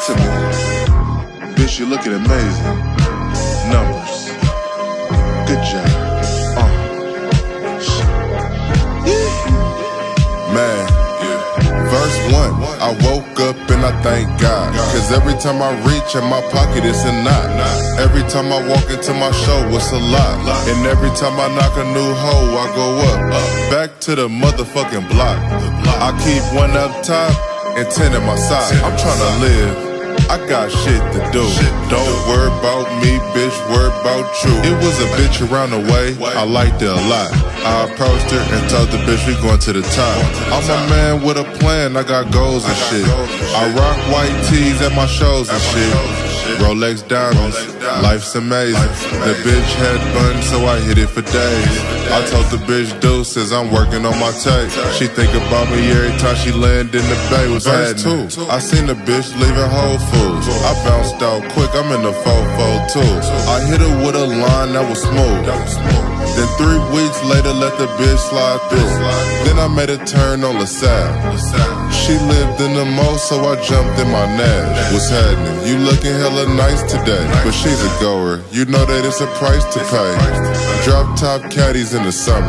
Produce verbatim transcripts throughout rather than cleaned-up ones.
to me. Bitch, you looking amazing. Numbers. Good job. Uh. Man, verse one, I woke up and I thank God. Cause every time I reach in my pocket it's a knot. Every time I walk into my show it's a lot. And every time I knock a new hoe I go up. Back to the motherfucking block. I keep one up top and ten at my side. I'm tryna live, I got shit to do. Don't worry about me, bitch, worry about you. It was a bitch around the way, I liked it a lot. I approached her and told the bitch we going to the top. I'm a man with a plan, I got goals and shit. I rock white tees at my shows and shit. Rolex diamonds, life's amazing. The bitch had buns, so I hit it for days. I told the bitch deuces, I'm working on my tape. She think about me every time she land in the bay. Was happening? I seen the bitch leaving Whole Foods. I bounced out quick, I'm in the four four two. I hit her with a line that was smooth. Then three weeks later, let the bitch slide through. Then I made a turn on LaSalle. She lived in the mo, so I jumped in my Nash. What's happening? You looking hella nice today, but she's a goer. You know that it's a price to pay. Drop top caddies in the summer.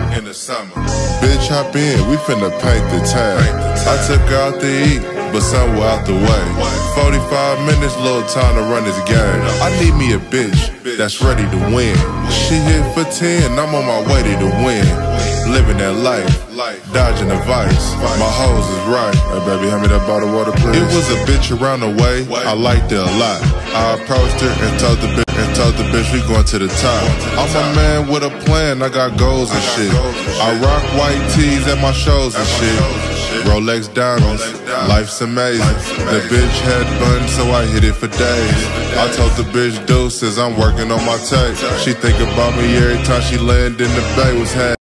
Bitch, hop in, we finna paint the town. I took her out to eat, but somewhere out the way. forty-five minutes, little time to run this game. I need me a bitch that's ready to win. She hit for ten, I'm on my way to the win. Living that life, dodging the vice. My hoes is right. Hey baby, hand me that bottle of water, please. It was a bitch around the way, I liked it a lot. I approached her and told the bitch, and told the bitch we going to the top. I'm a man with a plan, I got goals and shit. I rock white tees at my shows and shit. Rolex diamonds, life's amazing. The bitch had buns, so I hit it for days. I told the bitch deuces, I'm working on my tape. She think about me every time she land in the bay. Was had